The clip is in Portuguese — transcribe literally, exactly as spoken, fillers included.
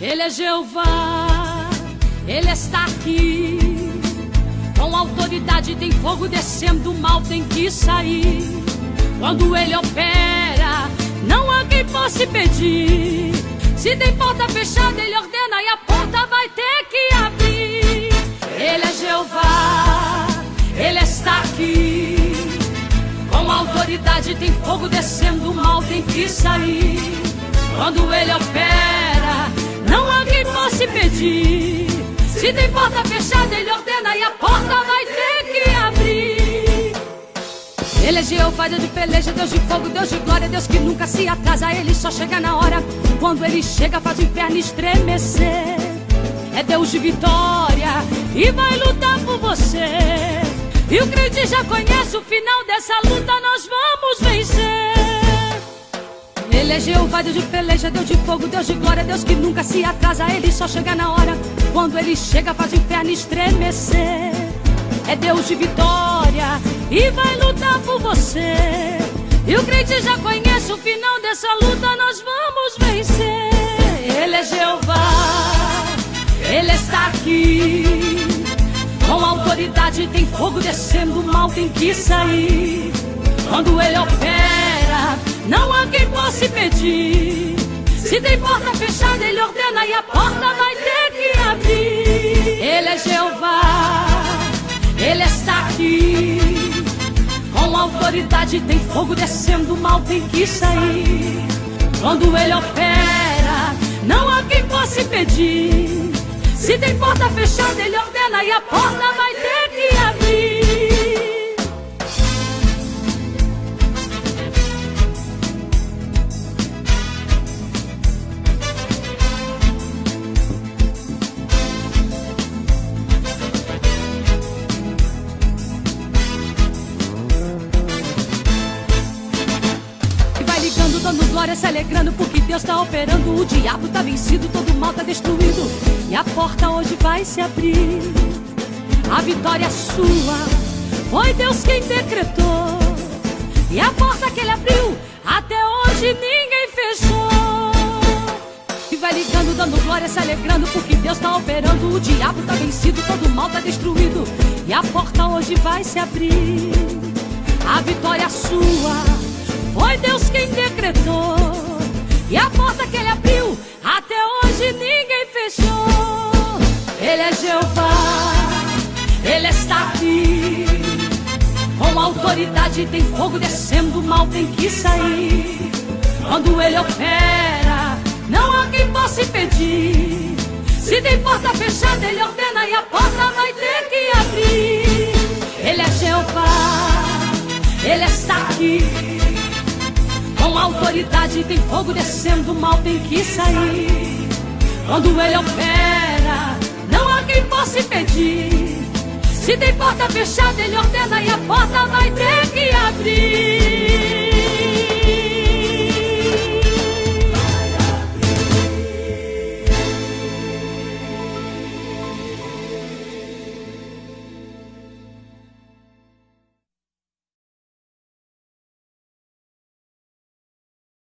Ele é Jeová, Ele está aqui. Com autoridade tem fogo descendo, o mal tem que sair. Quando Ele opera, não há quem possa impedir. Se tem porta fechada, Ele ordena e a porta vai ter que abrir. Ele é Jeová, Ele está aqui. Com autoridade tem fogo descendo, o mal tem que sair. Quando Ele opera, não há quem possa impedir. Se tem porta fechada, Ele ordena e a porta vai ter que abrir. Ele é Jeová, Deus de peleja, Deus de fogo, Deus de glória, Deus que nunca se atrasa. Ele só chega na hora. Quando Ele chega, faz o inferno estremecer. É Deus de vitória e vai lutar por você. E o crente já conhece o final dessa luta, nós vamos vencer. Ele é Jeová, Deus de peleja, Deus de fogo, Deus de glória, Deus que nunca se atrasa. Ele só chega na hora. Quando Ele chega, faz o inferno estremecer. É Deus de vitória e vai lutar por você. E o crente já conhece o final dessa luta, nós vamos vencer. Ele é Jeová, Ele está aqui. Com autoridade tem fogo descendo, o mal tem que sair. Quando Ele opera, não há quem possa impedir. Se tem porta fechada, Ele ordena e a porta vai ter que abrir. Ele é Jeová, Ele está aqui. Com autoridade tem fogo descendo, o mal tem que sair. Quando Ele opera, não há quem possa impedir. Se tem porta fechada, Ele ordena e a porta vai ter que abrir. Dando glória, se alegrando, porque Deus está operando. O diabo está vencido, todo mal está destruído. E a porta hoje vai se abrir. A vitória é sua, foi Deus quem decretou. E a porta que Ele abriu, até hoje ninguém fechou. E vai ligando, dando glória, se alegrando, porque Deus está operando. O diabo está vencido, todo mal está destruído. E a porta hoje vai se abrir. A vitória é sua, foi Deus quem decretou. E a porta que Ele abriu, até hoje ninguém fechou. Ele é Jeová, Ele está aqui. Com autoridade tem fogo descendo, o mal tem que sair. Quando Ele opera, não há quem possa impedir. Se tem porta fechada, Ele ordena e a porta vai ter que abrir. Ele é Jeová, Ele está aqui. Com autoridade tem fogo descendo, o mal tem que sair. Quando Ele opera, não há quem possa impedir. Se tem porta fechada, Ele ordena e a porta vai ter que abrir.